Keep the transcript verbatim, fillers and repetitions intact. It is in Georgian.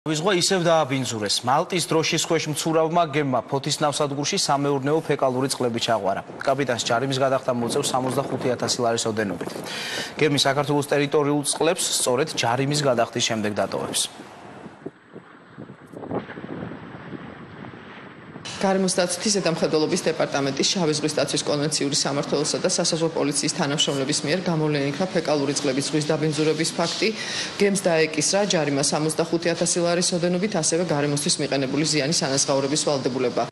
ვიზღვა ისევ დააბინძურეს. მალტის დროშის ქვეშ მცურავმა გემმა ფოთის ნავსადგურში სამეურნეო ფეკალური წყლები ჩაღვარა. კაპიტანს ჯარიმის გადახდა მოწევს სამოცდახუთი ათასი ლარის ოდენობით. გემი საქართველოს ტერიტორიულ წყლებს სწორედ ჯარიმის გადახდის შემდეგ დატოვებს. გარემოს დაცვითი ზედამხედველობის დეპარტამენტის შავი ზღვის დაცვის კონვენციური სამმართველოსა და სასაზღვრო პოლიციის თანამშრომლების მიერ გამოვლენილი იქნა ფეკალური წყლების ზღვის დაბინძურების ფაქტი. გემს დაეკისრა ჯარიმა სამოცდახუთი ათასი ლარის ოდენობით, ასევე გარემოსთვის მიყენებული ზიანის ანაზღაურების ვალდებულება.